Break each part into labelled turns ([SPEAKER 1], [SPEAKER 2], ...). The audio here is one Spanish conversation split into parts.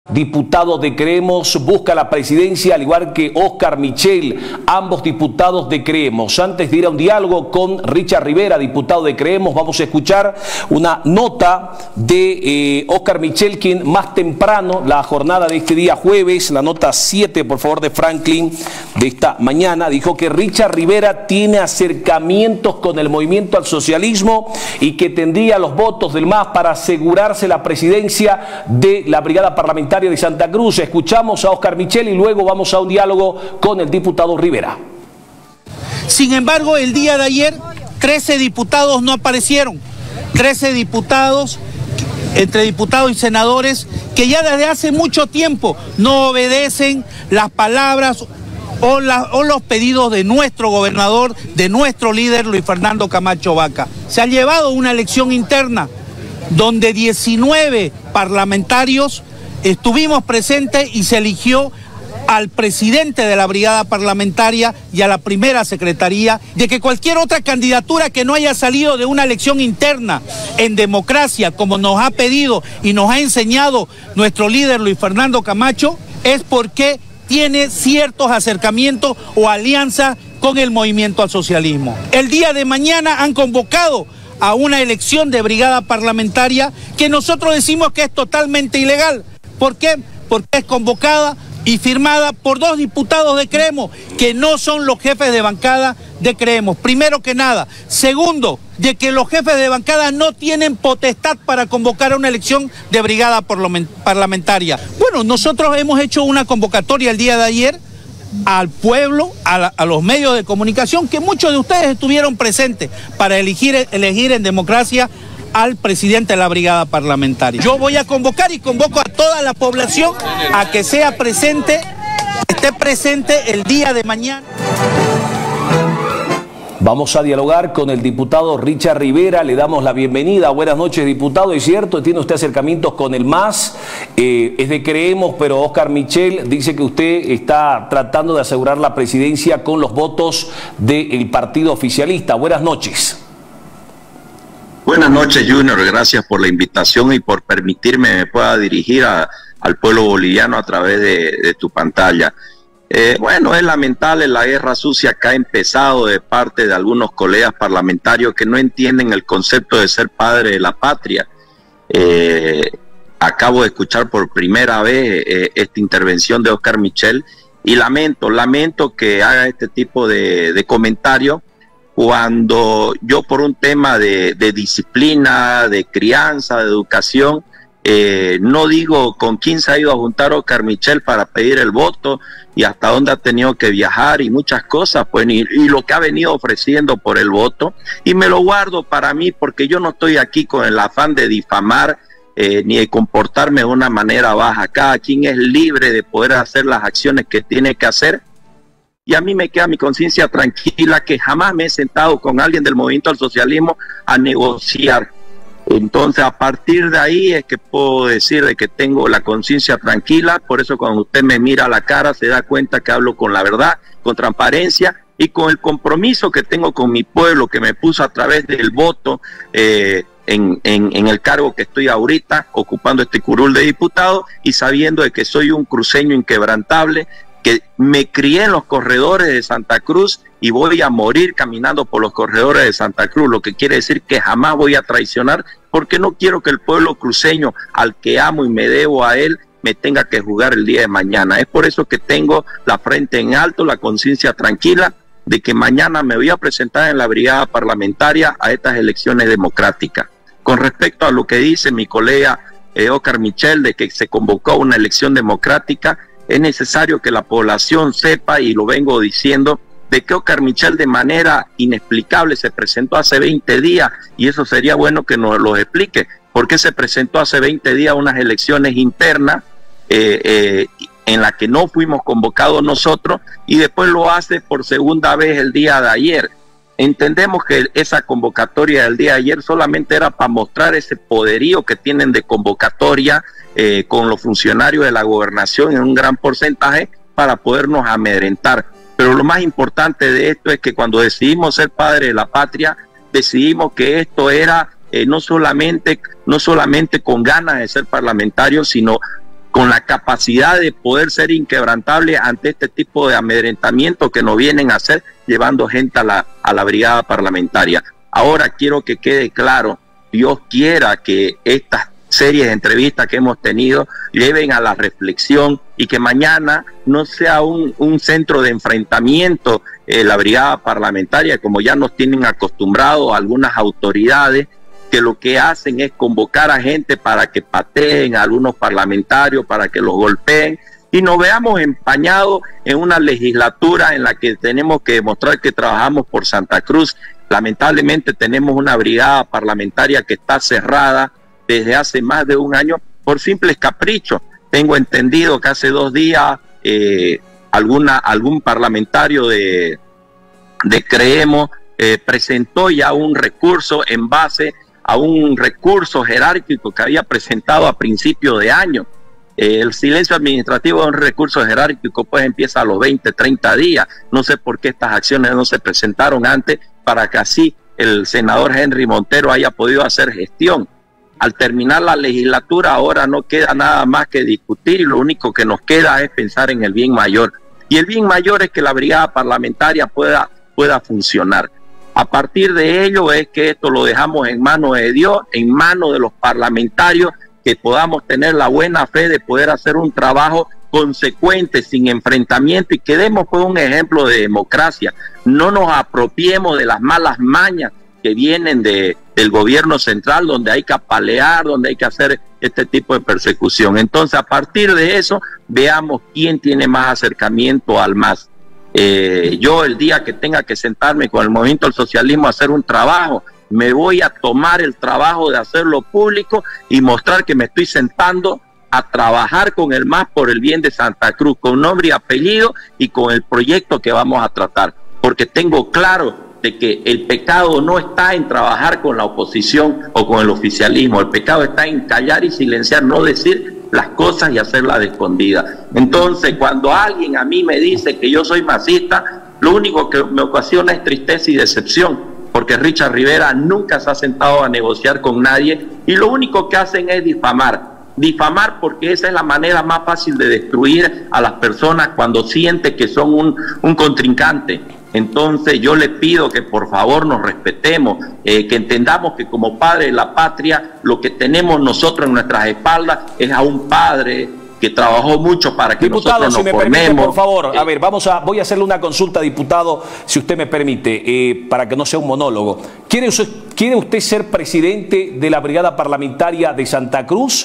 [SPEAKER 1] Diputados de Creemos busca la presidencia, al igual que Óscar Michel, ambos diputados de Creemos. Antes de ir a un diálogo con Richard Rivera, diputado de Creemos, vamos a escuchar una nota de Óscar Michel, quien más temprano, la jornada de este día jueves, la nota 7, por favor, de Franklin, de esta mañana, dijo que Richard Rivera tiene acercamientos con el movimiento al socialismo y que tendría los votos del MAS para asegurarse la presidencia de la Brigada Parlamentaria de Santa Cruz. Escuchamos a Óscar Michel y luego vamos a un diálogo con el diputado Rivera.
[SPEAKER 2] Sin embargo, el día de ayer 13 diputados no aparecieron. 13 diputados, entre diputados y senadores, que ya desde hace mucho tiempo no obedecen las palabras o los pedidos de nuestro gobernador, de nuestro líder Luis Fernando Camacho Vaca. Se ha llevado una elección interna donde 19 parlamentarios estuvimos presentes y se eligió al presidente de la brigada parlamentaria y a la primera secretaría, de que cualquier otra candidatura que no haya salido de una elección interna en democracia, como nos ha pedido y nos ha enseñado nuestro líder Luis Fernando Camacho, es porque tiene ciertos acercamientos o alianzas con el movimiento al socialismo. El día de mañana han convocado a una elección de brigada parlamentaria que nosotros decimos que es totalmente ilegal. ¿Por qué? Porque es convocada y firmada por 2 diputados de Creemos, que no son los jefes de bancada de Creemos, primero que nada. Segundo, de que los jefes de bancada no tienen potestad para convocar a una elección de brigada parlamentaria. Bueno, nosotros hemos hecho una convocatoria el día de ayer al pueblo, a los medios de comunicación, que muchos de ustedes estuvieron presentes para elegir en democracia al presidente de la brigada parlamentaria. Yo voy a convocar y convoco a toda la población a que sea presente, esté presente el día de mañana.
[SPEAKER 1] Vamos a dialogar con el diputado Richard Rivera, le damos la bienvenida. Buenas noches, diputado. Es cierto, tiene usted acercamientos con el MAS, es de Creemos, pero Óscar Michel dice que usted está tratando de asegurar la presidencia con los votos del partido oficialista. Buenas noches.
[SPEAKER 3] Buenas noches, Junior. Gracias por la invitación y por permitirme me pueda dirigir al pueblo boliviano a través de tu pantalla. Bueno, es lamentable la guerra sucia que ha empezado de parte de algunos colegas parlamentarios que no entienden el concepto de ser padre de la patria. Acabo de escuchar por primera vez esta intervención de Óscar Michel y lamento que haga este tipo de comentarios cuando yo, por un tema de disciplina, de crianza, de educación, no digo con quién se ha ido a juntar Óscar Michel para pedir el voto y hasta dónde ha tenido que viajar y muchas cosas, pues, y lo que ha venido ofreciendo por el voto, y me lo guardo para mí porque yo no estoy aquí con el afán de difamar ni de comportarme de una manera baja. Cada quien es libre de poder hacer las acciones que tiene que hacer. Y a mí me queda mi conciencia tranquila que jamás me he sentado con alguien del movimiento al socialismo a negociar. Entonces, a partir de ahí es que puedo decir de que tengo la conciencia tranquila. Por eso cuando usted me mira a la cara se da cuenta que hablo con la verdad, con transparencia y con el compromiso que tengo con mi pueblo, que me puso a través del voto en el cargo que estoy ahorita, ocupando este curul de diputado y sabiendo de que soy un cruceño inquebrantable, que me crié en los corredores de Santa Cruz y voy a morir caminando por los corredores de Santa Cruz, lo que quiere decir que jamás voy a traicionar, porque no quiero que el pueblo cruceño, al que amo y me debo a él, me tenga que juzgar el día de mañana. Es por eso que tengo la frente en alto, la conciencia tranquila de que mañana me voy a presentar en la brigada parlamentaria a estas elecciones democráticas. Con respecto a lo que dice mi colega Óscar Michel de que se convocó a una elección democrática, es necesario que la población sepa, y lo vengo diciendo, de que Óscar Michel de manera inexplicable se presentó hace 20 días, y eso sería bueno que nos lo explique, por qué se presentó hace 20 días a unas elecciones internas en las que no fuimos convocados nosotros, y después lo hace por segunda vez el día de ayer. Entendemos que esa convocatoria del día de ayer solamente era para mostrar ese poderío que tienen de convocatoria con los funcionarios de la gobernación en un gran porcentaje para podernos amedrentar. Pero lo más importante de esto es que cuando decidimos ser padre de la patria, decidimos que esto era no solamente con ganas de ser parlamentario, sino con la capacidad de poder ser inquebrantable ante este tipo de amedrentamiento que nos vienen a hacer, llevando gente a la brigada parlamentaria. Ahora quiero que quede claro, Dios quiera que estas series de entrevistas que hemos tenido lleven a la reflexión y que mañana no sea un centro de enfrentamiento la brigada parlamentaria, como ya nos tienen acostumbrados algunas autoridades, que lo que hacen es convocar a gente para que pateen a algunos parlamentarios, para que los golpeen, y nos veamos empañados en una legislatura en la que tenemos que demostrar que trabajamos por Santa Cruz. Lamentablemente tenemos una brigada parlamentaria que está cerrada desde hace más de un año por simples caprichos. Tengo entendido que hace 2 días algún parlamentario de Creemos presentó ya un recurso en base a un recurso jerárquico que había presentado a principio de año. El silencio administrativo de un recurso jerárquico pues empieza a los 20, 30 días. No sé por qué estas acciones no se presentaron antes para que así el senador Henry Montero haya podido hacer gestión. Al terminar la legislatura ahora no queda nada más que discutir y lo único que nos queda es pensar en el bien mayor. Y el bien mayor es que la brigada parlamentaria pueda funcionar. A partir de ello es que esto lo dejamos en manos de Dios, en manos de los parlamentarios, que podamos tener la buena fe de poder hacer un trabajo consecuente, sin enfrentamiento, y que demos pues un ejemplo de democracia. No nos apropiemos de las malas mañas que vienen del gobierno central, donde hay que apalear, donde hay que hacer este tipo de persecución. Entonces, a partir de eso, veamos quién tiene más acercamiento al MAS. Yo el día que tenga que sentarme con el Movimiento del Socialismo a hacer un trabajo, me voy a tomar el trabajo de hacerlo público y mostrar que me estoy sentando a trabajar con el MAS por el bien de Santa Cruz, con nombre y apellido y con el proyecto que vamos a tratar, porque tengo claro de que el pecado no está en trabajar con la oposición o con el oficialismo, el pecado está en callar y silenciar, no decir las cosas y hacerlas de escondida. Entonces, cuando alguien a mí me dice que yo soy masista, lo único que me ocasiona es tristeza y decepción, porque Richard Rivera nunca se ha sentado a negociar con nadie y lo único que hacen es difamar, porque esa es la manera más fácil de destruir a las personas cuando siente que son un contrincante. Entonces yo le pido que por favor nos respetemos, que entendamos que como padre de la patria lo que tenemos nosotros en nuestras espaldas es a un padre que trabajó mucho para que
[SPEAKER 1] diputado,
[SPEAKER 3] nosotros nos
[SPEAKER 1] si me
[SPEAKER 3] formemos.
[SPEAKER 1] permite, por favor, a ver, voy a hacerle una consulta, diputado, si usted me permite, para que no sea un monólogo. ¿Quiere usted ser presidente de la brigada parlamentaria de Santa Cruz?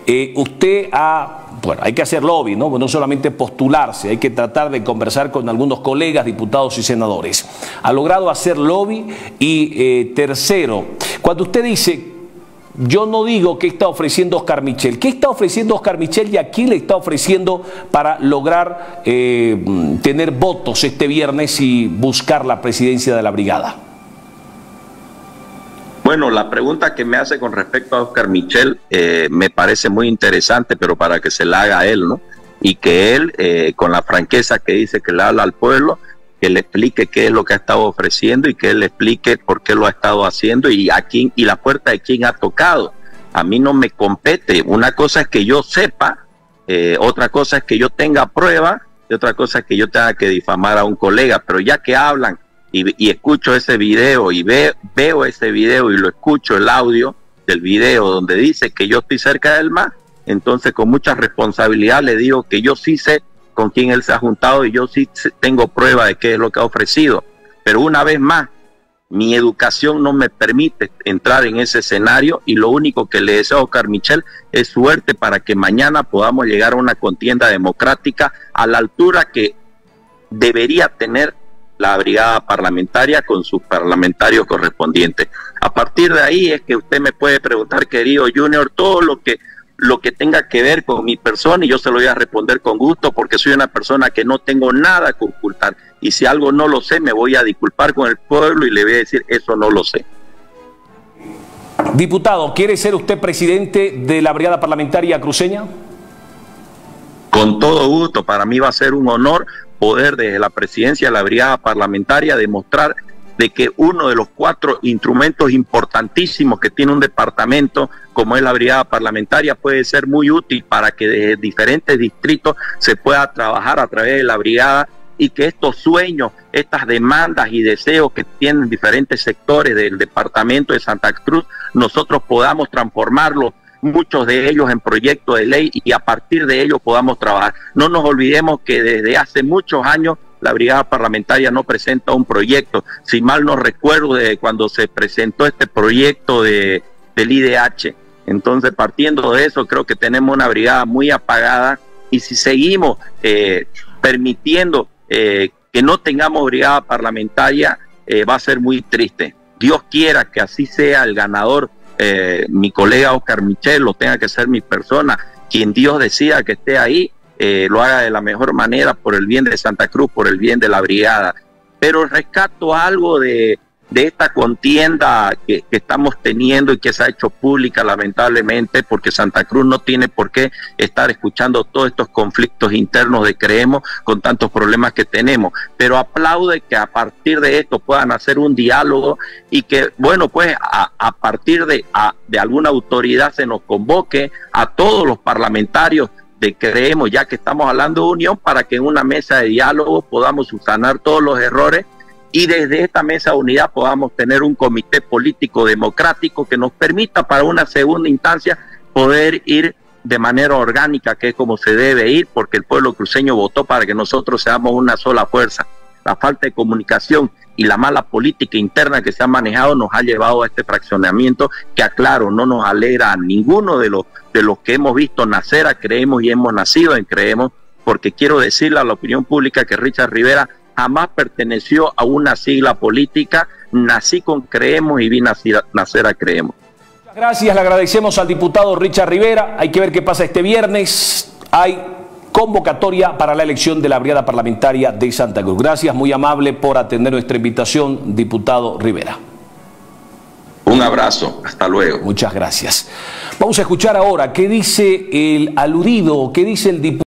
[SPEAKER 1] Bueno, hay que hacer lobby, ¿no? No solamente postularse, hay que tratar de conversar con algunos colegas, diputados y senadores. Ha logrado hacer lobby y tercero, cuando usted dice, yo no digo qué está ofreciendo Óscar Michel, ¿qué está ofreciendo Óscar Michel y a quién le está ofreciendo para lograr tener votos este viernes y buscar la presidencia de la brigada?
[SPEAKER 3] Bueno, la pregunta que me hace con respecto a Óscar Michel me parece muy interesante, pero para que se la haga a él, ¿no? Y que él, con la franqueza que dice que le habla al pueblo, que le explique qué es lo que ha estado ofreciendo y que él le explique por qué lo ha estado haciendo y a quién y la puerta de quién ha tocado. A mí no me compete. Una cosa es que yo sepa, otra cosa es que yo tenga prueba y otra cosa es que yo tenga que difamar a un colega, pero ya que hablan y escucho ese video y veo ese video y lo escucho el audio del video donde dice que yo estoy cerca del MAS, entonces con mucha responsabilidad le digo que yo sí sé con quién él se ha juntado y yo sí tengo prueba de qué es lo que ha ofrecido. Pero una vez más, mi educación no me permite entrar en ese escenario y lo único que le deseo a Óscar Michel es suerte para que mañana podamos llegar a una contienda democrática a la altura que debería tener la brigada parlamentaria con sus parlamentarios correspondientes. A partir de ahí es que usted me puede preguntar, querido Junior, todo lo que tenga que ver con mi persona y yo se lo voy a responder con gusto porque soy una persona que no tengo nada que ocultar y si algo no lo sé me voy a disculpar con el pueblo y le voy a decir eso no lo sé.
[SPEAKER 1] Diputado, ¿quiere ser usted presidente de la brigada parlamentaria cruceña?
[SPEAKER 3] Con todo gusto, para mí va a ser un honor poder desde la presidencia de la brigada parlamentaria demostrar de que uno de los 4 instrumentos importantísimos que tiene un departamento como es la brigada parlamentaria puede ser muy útil para que desde diferentes distritos se pueda trabajar a través de la brigada y que estos sueños, estas demandas y deseos que tienen diferentes sectores del departamento de Santa Cruz, nosotros podamos transformarlos, muchos de ellos en proyectos de ley y a partir de ellos podamos trabajar. No nos olvidemos que desde hace muchos años la brigada parlamentaria no presenta un proyecto. Si mal no recuerdo, de cuando se presentó este proyecto del IDH. Entonces, partiendo de eso, creo que tenemos una brigada muy apagada y si seguimos permitiendo que no tengamos brigada parlamentaria, va a ser muy triste. Dios quiera que así sea el ganador, mi colega Oscar Michel, lo tenga que ser mi persona, quien Dios decida que esté ahí, lo haga de la mejor manera por el bien de Santa Cruz, por el bien de la brigada. Pero rescato algo de esta contienda que estamos teniendo y que se ha hecho pública lamentablemente, porque Santa Cruz no tiene por qué estar escuchando todos estos conflictos internos de Creemos con tantos problemas que tenemos, pero aplaude que a partir de esto puedan hacer un diálogo y que, bueno, pues a partir de alguna autoridad se nos convoque a todos los parlamentarios de Creemos, ya que estamos hablando de unión, para que en una mesa de diálogo podamos subsanar todos los errores y desde esta mesa de unidad podamos tener un comité político democrático que nos permita para una segunda instancia poder ir de manera orgánica, que es como se debe ir, porque el pueblo cruceño votó para que nosotros seamos una sola fuerza. La falta de comunicación y la mala política interna que se ha manejado nos ha llevado a este fraccionamiento que, aclaro, no nos alegra a ninguno de los que hemos visto nacer a Creemos y hemos nacido en Creemos, porque quiero decirle a la opinión pública que Richard Rivera jamás perteneció a una sigla política. Nací con Creemos y vi nacer a Creemos.
[SPEAKER 1] Muchas gracias, le agradecemos al diputado Richard Rivera. Hay que ver qué pasa este viernes. Hay convocatoria para la elección de la brigada parlamentaria de Santa Cruz. Gracias, muy amable por atender nuestra invitación, diputado Rivera.
[SPEAKER 3] Un abrazo, hasta luego.
[SPEAKER 1] Muchas gracias. Vamos a escuchar ahora qué dice el aludido, qué dice el diputado.